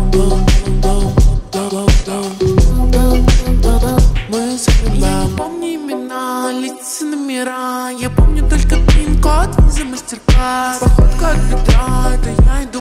Мы я не помню имена, лица, номера. Я помню только пин-код, виза, мастер-класс. Походка от бедра, это я иду.